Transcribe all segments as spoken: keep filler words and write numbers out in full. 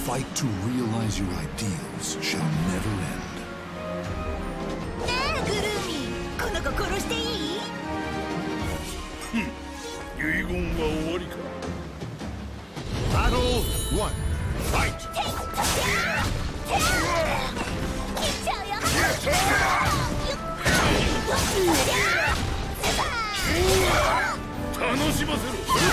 fight to realize your ideals shall never end. ねえグルーミー、この子殺していい？ ふん、遺言は終わりか。 バトルワン、ファイト。 切っちゃうよ。 楽しませろ。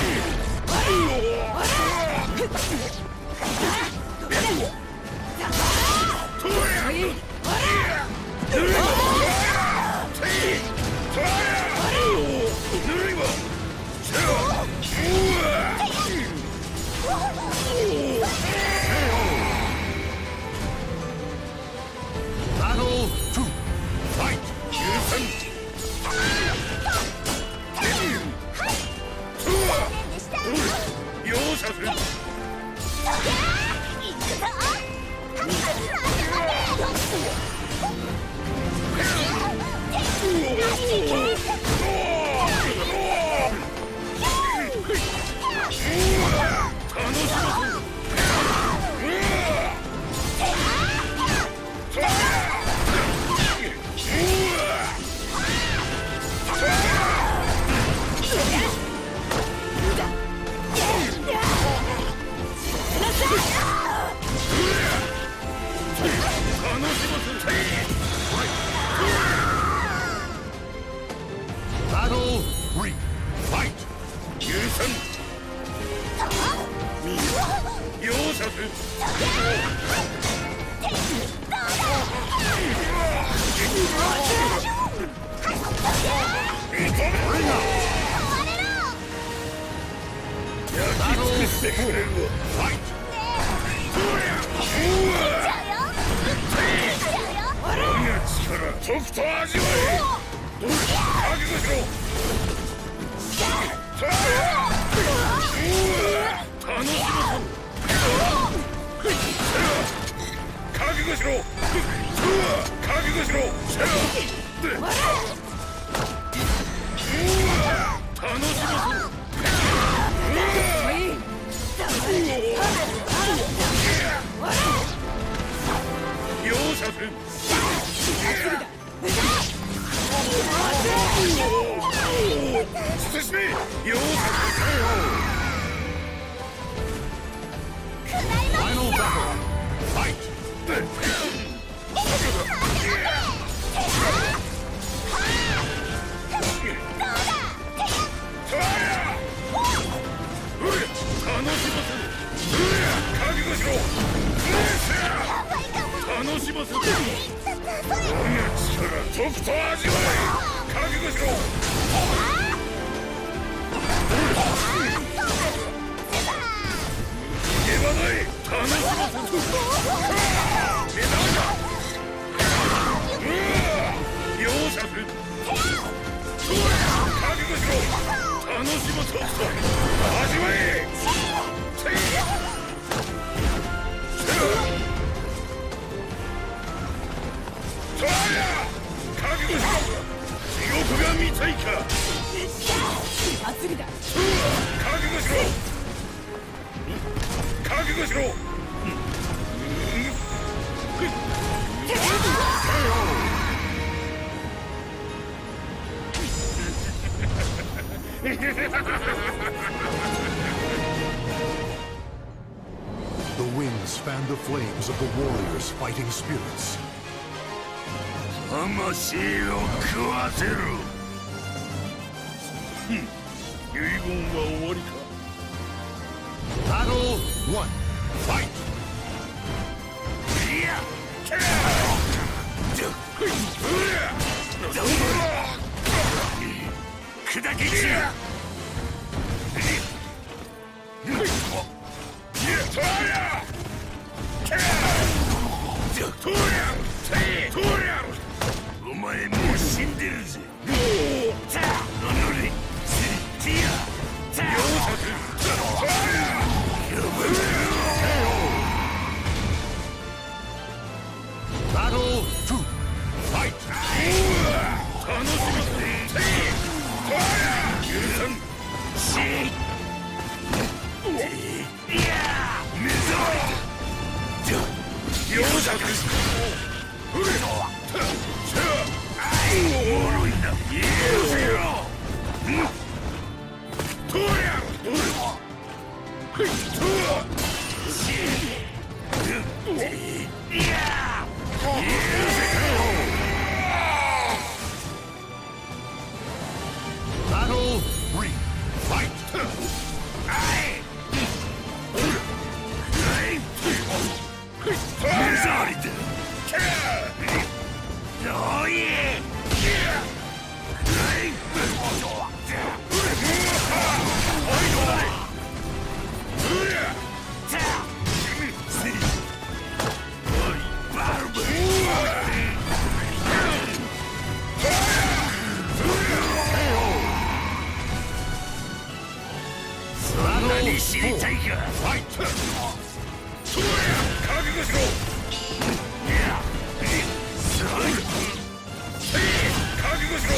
The winds fan the flames of the warriors' fighting spirits. 魂を食わせろ。ふん、遺言は終わりか。 バトルワン、ファイト。 砕け散る。お前もう死んでるぜ。 バトルツー、ファイト。 楽しませ許さん。しいや目覚め Battle three, fight! 何知りたいか。ファイト。そうや、覚悟しろ。いや、すごい。覚悟しろ。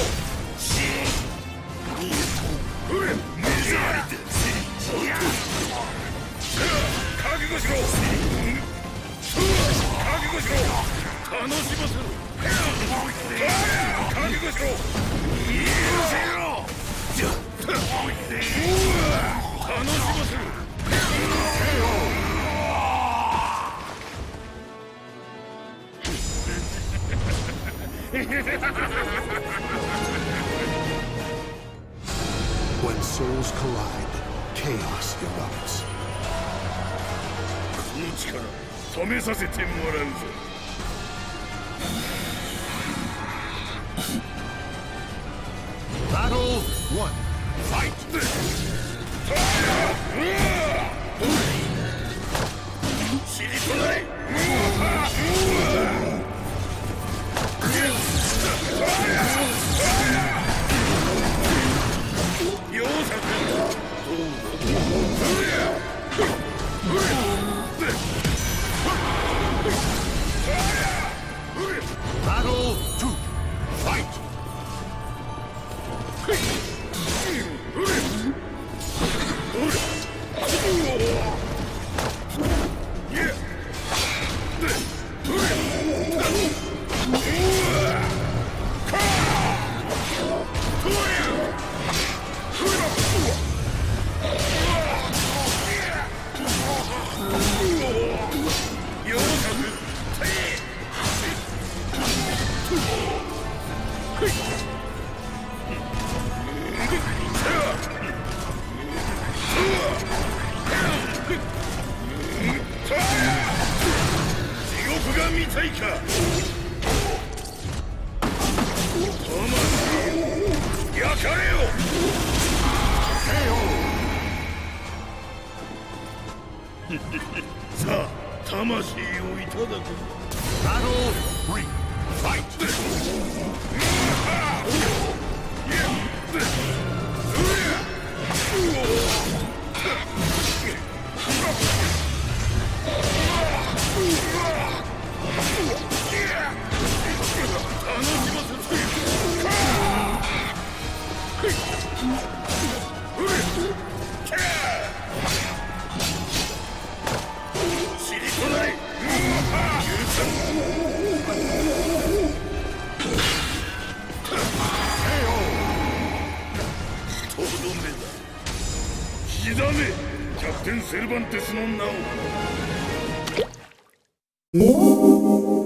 うれ、水ありで。いや、覚悟しろ。覚悟しろ。楽しませろ。覚悟しろ。許せろ。楽しませる。 When souls collide, chaos erupts. この力、止めさせてもらうぞ。 Battle one, fight! 知りとない。容赦せん。 Battle two, fight! さあ、魂をいただく。 Battle three, fight! 刻め、キャプテン・セルバンテスの名を。